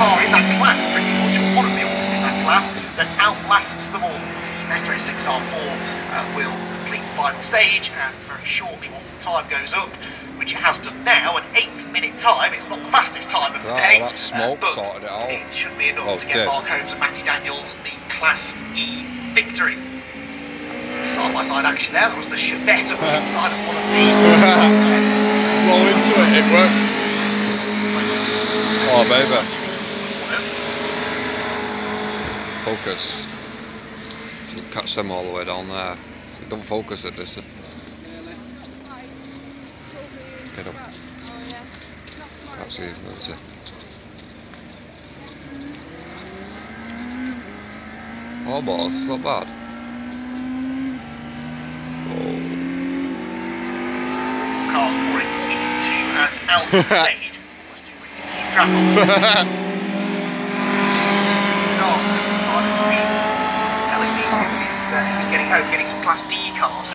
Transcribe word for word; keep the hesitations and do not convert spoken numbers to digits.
car in that class, pretty much, or one of the Oulton in that class, that outlasts them all. The Metro six R four uh, will complete the final stage, and very shortly, once the time goes up, which it has done now, an eight-minute time. It's not the fastest time of the Right, day, well, that smoke uh, but sorted it out. it should be enough Oh, to get dead. Mark Holmes and Matty Daniels the Class E victory. Side-by-side action there. There was the Chevette up the inside of one of the... Roll into it, it worked. Oh, baby. Focus. If you catch them all the way down there. Don't focus at this. Get up. That's it, that's it. Oh, boss, it's not bad. Cars pouring into and out of the stage. Almost too quickly to keep track of. Telling me he was, uh, he was getting home, getting some Class D cars.